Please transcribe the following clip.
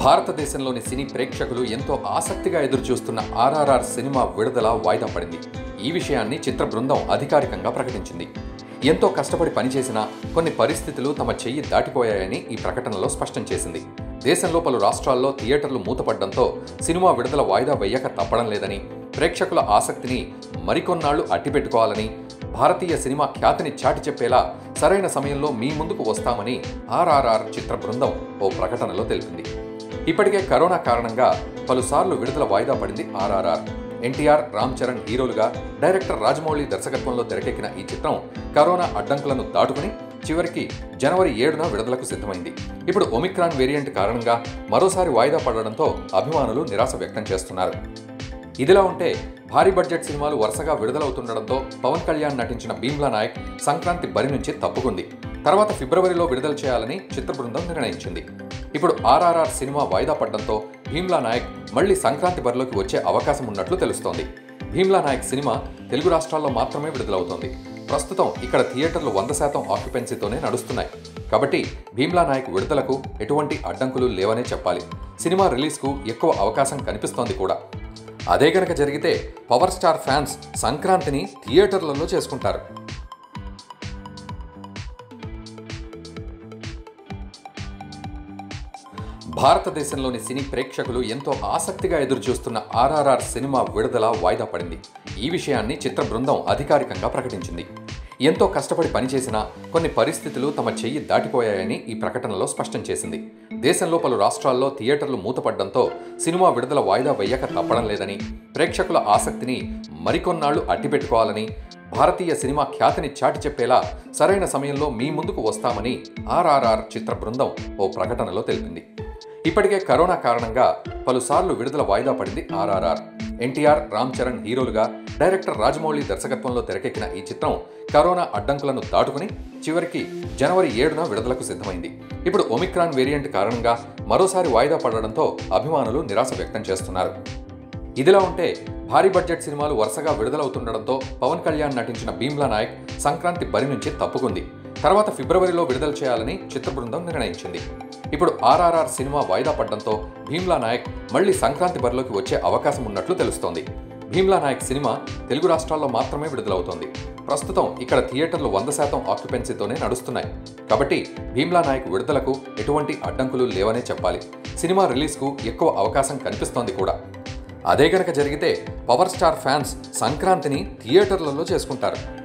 భారతదేశంలోని సినీ ప్రేక్షకులు ఎంతో ఆసక్తిగా ఎదురుచూస్తున్న ఆర్ఆర్ఆర్ సినిమా విడుదల వాయిదా పడింది. ఈ విషయాన్ని చిత్ర బృందం అధికారికంగా ప్రకటించింది. ఎంతో కష్టపడి పనిచేసిన కొన్ని పరిస్థితులు తమ చెయ్యి దాటిపోయాయని ఈ ప్రకటనలో స్పష్టం చేసింది. దేశంలో పలు రాష్ట్రాల్లో థియేటర్లు మూతపడడంతో సినిమా విడుదల వాయిదా వేయక తప్పడం లేదని, ప్రేక్షకుల ఆసక్తిని మరికొన్నాళ్లు అట్టిపెట్టుకోవాలని, భారతీయ సినిమా ఖ్యాతిని చాటి చెప్పేలా సరైన సమయంలో మీ ముందుకు వస్తామని ఆర్ఆర్ఆర్ చిత్ర బృందం ఓ ప్రకటనలో తెలిపింది. ఇప్పటికే కరోనా కారణంగా పలుసార్లు విడుదల వాయిదా పడింది ఆర్ఆర్ఆర్. ఎన్టీఆర్, రామ్ చరణ్ హీరోలుగా, డైరెక్టర్ రాజమౌళి దర్శకత్వంలో తెరకెక్కిన ఈ చిత్రం కరోనా అడ్డంకులను దాటుకుని చివరికి జనవరి 7న విడుదలకు సిద్ధమైంది. ఇప్పుడు ఒమిక్రాన్ వేరియంట్ కారణంగా మరోసారి వాయిదా పడడంతో అభిమానులు నిరాశ వ్యక్తం చేస్తున్నారు. ఇదిలా ఉంటే భారీ బడ్జెట్ సినిమాలు వరుసగా విడుదలవుతుండడంతో పవన్ కళ్యాణ్ నటించిన భీమ్లా నాయక్ సంక్రాంతి బరి నుంచి తప్పుకుంది. తర్వాత ఫిబ్రవరిలో విడుదల చేయాలని చిత్ర బృందం నిర్ణయించింది. ఇప్పుడు ఆర్ఆర్ఆర్ సినిమా వాయిదా పడడంతో భీమ్లా నాయక్ మళ్లీ సంక్రాంతి బరిలోకి వచ్చే అవకాశం ఉన్నట్లు తెలుస్తోంది. భీమ్లా నాయక్ సినిమా తెలుగు రాష్ట్రాల్లో మాత్రమే విడుదలవుతోంది. ప్రస్తుతం ఇక్కడ థియేటర్లు 100% ఆక్యుపెన్సీతోనే నడుస్తున్నాయి. కాబట్టి భీమ్లా నాయక్ విడుదలకు ఎటువంటి అడ్డంకులు లేవనే చెప్పాలి. సినిమా రిలీజ్కు ఎక్కువ అవకాశం కనిపిస్తోంది కూడా. అదే గనక జరిగితే పవర్ స్టార్ ఫ్యాన్స్ సంక్రాంతిని థియేటర్లలో చేసుకుంటారు. భారతదేశంలోని సినీ ప్రేక్షకులు ఎంతో ఆసక్తిగా ఎదురుచూస్తున్న ఆర్ఆర్ఆర్ సినిమా విడుదల వాయిదా పడింది. ఈ విషయాన్ని చిత్ర బృందం అధికారికంగా ప్రకటించింది. ఎంతో కష్టపడి పనిచేసిన కొన్ని పరిస్థితులు తమ చెయ్యి దాటిపోయాయని ఈ ప్రకటనలో స్పష్టం చేసింది. దేశంలో పలు రాష్ట్రాల్లో థియేటర్లు మూతపడడంతో సినిమా విడుదల వాయిదా వేయక తప్పడం లేదని, ప్రేక్షకుల ఆసక్తిని మరికొన్నాళ్లు అట్టిపెట్టుకోవాలని, భారతీయ సినిమా ఖ్యాతిని చాటి చెప్పేలా సరైన సమయంలో మీ ముందుకు వస్తామని ఆర్ఆర్ఆర్ చిత్ర బృందం ఓ ప్రకటనలో తెలిపింది. ఇప్పటికే కరోనా కారణంగా పలుసార్లు విడుదల వాయిదా పడింది ఆర్ఆర్ఆర్. ఎన్టీఆర్, రామ్ చరణ్ హీరోలుగా, డైరెక్టర్ రాజమౌళి దర్శకత్వంలో తెరకెక్కిన ఈ చిత్రం కరోనా అడ్డంకులను దాటుకుని చివరికి జనవరి 7న విడుదలకు సిద్ధమైంది. ఇప్పుడు ఒమిక్రాన్ వేరియంట్ కారణంగా మరోసారి వాయిదా పడడంతో అభిమానులు నిరాశ వ్యక్తం చేస్తున్నారు. ఇదిలా ఉంటే భారీ బడ్జెట్ సినిమాలు వరుసగా విడుదలవుతుండడంతో పవన్ కళ్యాణ్ నటించిన భీమ్లా నాయక్ సంక్రాంతి బరి నుంచి తప్పుకుంది. తర్వాత ఫిబ్రవరిలో విడుదల చేయాలని చిత్ర బృందం నిర్ణయించింది. ఇప్పుడు ఆర్ఆర్ఆర్ సినిమా వాయిదా పడడంతో భీమ్లా నాయక్ మళ్లీ సంక్రాంతి బరిలోకి వచ్చే అవకాశం ఉన్నట్లు తెలుస్తోంది. భీమ్లా నాయక్ సినిమా తెలుగు రాష్ట్రాల్లో మాత్రమే విడుదలవుతోంది. ప్రస్తుతం ఇక్కడ థియేటర్లు 100% ఆక్యుపెన్సీతోనే నడుస్తున్నాయి. కాబట్టి భీమ్లా నాయక్ విడుదలకు ఎటువంటి అడ్డంకులు లేవనే చెప్పాలి. సినిమా రిలీజ్కు ఎక్కువ అవకాశం కనిపిస్తోంది కూడా. అదే గనక జరిగితే పవర్ స్టార్ ఫ్యాన్స్ సంక్రాంతిని థియేటర్లలో చేసుకుంటారు.